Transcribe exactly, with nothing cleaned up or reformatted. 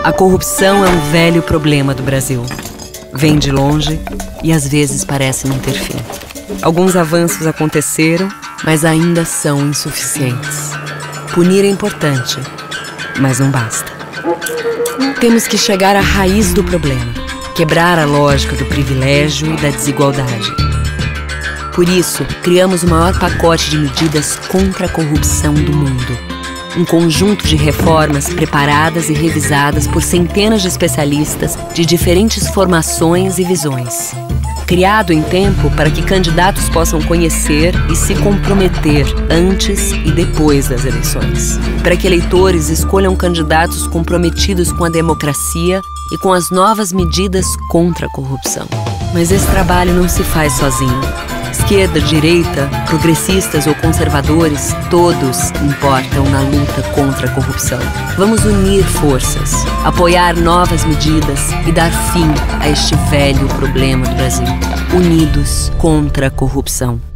A corrupção é um velho problema do Brasil. Vem de longe e às vezes parece não ter fim. Alguns avanços aconteceram, mas ainda são insuficientes. Punir é importante, mas não basta. Temos que chegar à raiz do problema, quebrar a lógica do privilégio e da desigualdade. Por isso, criamos o maior pacote de medidas contra a corrupção do mundo. Um conjunto de reformas preparadas e revisadas por centenas de especialistas de diferentes formações e visões. Criado em tempo para que candidatos possam conhecer e se comprometer antes e depois das eleições. Para que eleitores escolham candidatos comprometidos com a democracia e com as novas medidas contra a corrupção. Mas esse trabalho não se faz sozinho. Esquerda, direita, progressistas ou conservadores, todos importam na luta contra a corrupção. Vamos unir forças, apoiar novas medidas e dar fim a este velho problema do Brasil. Unidos contra a corrupção.